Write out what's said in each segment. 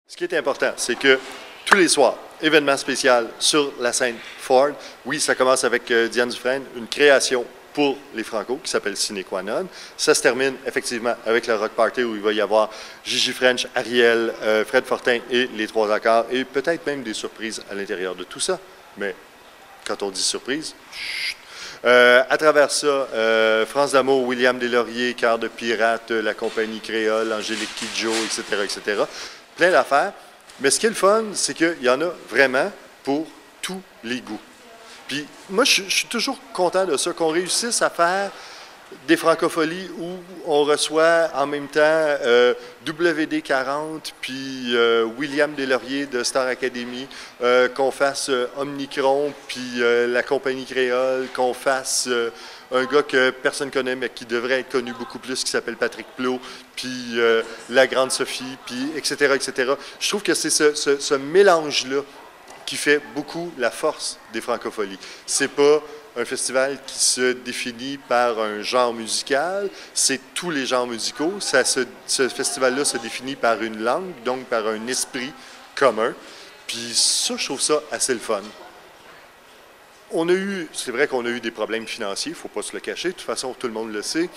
Ce qui est important, c'est que tous les soirs, événement spécial sur la scène Ford. Oui, ça commence avec Diane Dufresne, une création pour les Franco qui s'appelle Sine Qua Non. Ça se termine effectivement avec le Rock Party où il va y avoir Gigi French, Ariel, Fred Fortin et les trois accords et peut-être même des surprises à l'intérieur de tout ça. Mais quand on dit surprise, chut. À travers ça, France D'Amour, William Deslauriers, Cœur de Pirate, la compagnie créole, Angélique Kidjo, etc., etc. Plein d'affaires. Mais ce qui est le fun, c'est qu'il y en a vraiment pour tous les goûts. Puis moi, je suis toujours content de ça, qu'on réussisse à faire des francopholies où on reçoit en même temps WD-40 puis William Deslauriers de Star Academy, qu'on fasse Omnicron puis la compagnie créole, qu'on fasse un gars que personne ne connaît mais qui devrait être connu beaucoup plus, qui s'appelle Patrick Plot, puis la Grande Sophie, puis etc., etc. Je trouve que c'est ce mélange-là qui fait beaucoup la force des francopholies. C'est pas un festival qui se définit par un genre musical, c'est tous les genres musicaux. Ce festival-là se définit par une langue, donc par un esprit commun. Puis ça, je trouve ça assez le fun. C'est vrai qu'on a eu des problèmes financiers, il ne faut pas se le cacher, de toute façon, tout le monde le sait.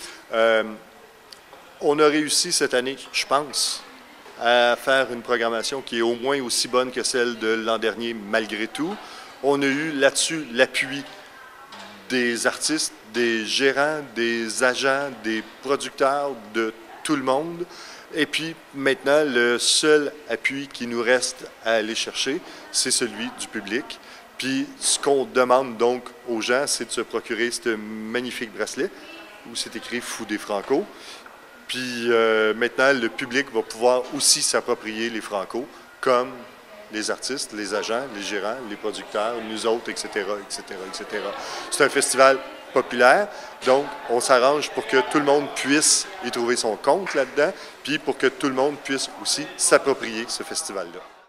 On a réussi cette année, je pense, à faire une programmation qui est au moins aussi bonne que celle de l'an dernier, malgré tout. On a eu là-dessus l'appui des artistes, des gérants, des agents, des producteurs, de tout le monde. Et puis maintenant, le seul appui qui nous reste à aller chercher, c'est celui du public. Puis ce qu'on demande donc aux gens, c'est de se procurer ce magnifique bracelet où c'est écrit « Fou des Franco ». Puis maintenant, le public va pouvoir aussi s'approprier les Franco, comme les artistes, les agents, les gérants, les producteurs, nous autres, etc., etc., etc. C'est un festival populaire, donc on s'arrange pour que tout le monde puisse y trouver son compte là-dedans, puis pour que tout le monde puisse aussi s'approprier ce festival-là.